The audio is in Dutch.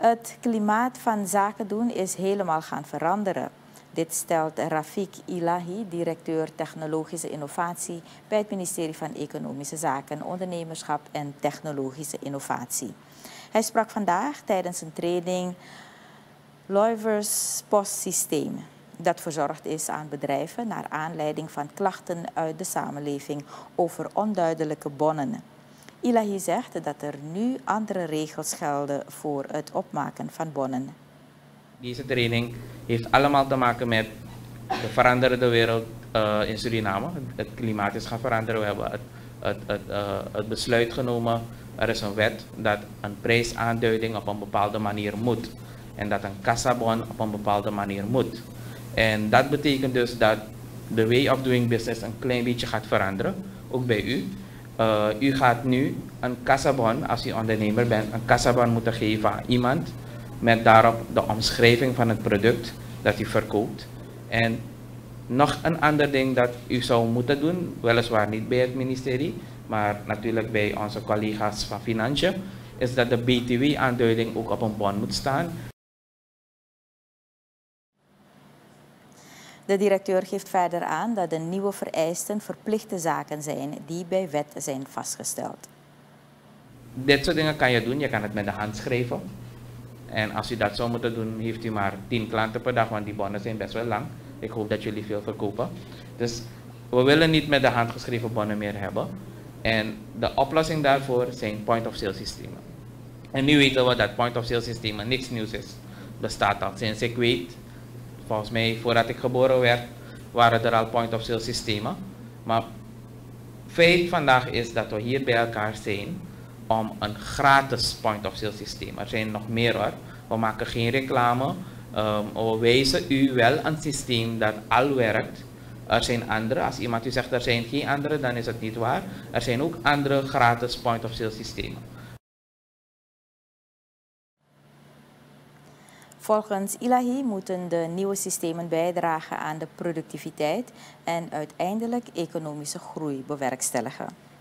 Het klimaat van zaken doen is helemaal gaan veranderen. Dit stelt Rafik Ilahi, directeur Technologische Innovatie bij het ministerie van Economische Zaken, Ondernemerschap en Technologische Innovatie. Hij sprak vandaag tijdens een training Loivers postsysteem, dat verzorgd is aan bedrijven naar aanleiding van klachten uit de samenleving over onduidelijke bonnen. Ilahi zegt dat er nu andere regels gelden voor het opmaken van bonnen. Deze training heeft allemaal te maken met de veranderende wereld in Suriname. Het klimaat is gaan veranderen. We hebben het besluit genomen. Er is een wet dat een prijsaanduiding op een bepaalde manier moet. En dat een kassabon op een bepaalde manier moet. En dat betekent dus dat de way of doing business een klein beetje gaat veranderen. Ook bij u. U gaat nu een kassabon, als u ondernemer bent, een kassabon moeten geven aan iemand. Met daarop de omschrijving van het product dat u verkoopt. En nog een ander ding dat u zou moeten doen, weliswaar niet bij het ministerie, maar natuurlijk bij onze collega's van Financiën, is dat de BTW-aanduiding ook op een bon moet staan. De directeur geeft verder aan dat de nieuwe vereisten verplichte zaken zijn die bij wet zijn vastgesteld. Dit soort dingen kan je doen, je kan het met de hand schrijven. En als u dat zou moeten doen, heeft u maar 10 klanten per dag, want die bonnen zijn best wel lang. Ik hoop dat jullie veel verkopen. Dus we willen niet met de hand geschreven bonnen meer hebben. En de oplossing daarvoor zijn point-of-sale systemen. En nu weten we dat point-of-sale systemen niks nieuws is. Bestaat al sinds ik weet, volgens mij voordat ik geboren werd, waren er al point-of-sale systemen. Maar feit vandaag is dat we hier bij elkaar zijn om een gratis point-of-sale systeem. Er zijn nog meer hoor. We maken geen reclame. We wijzen u wel een systeem dat al werkt. Er zijn andere. Als iemand u zegt er zijn geen andere, dan is het niet waar. Er zijn ook andere gratis point-of-sale systemen. Volgens Ilahi moeten de nieuwe systemen bijdragen aan de productiviteit en uiteindelijk economische groei bewerkstelligen.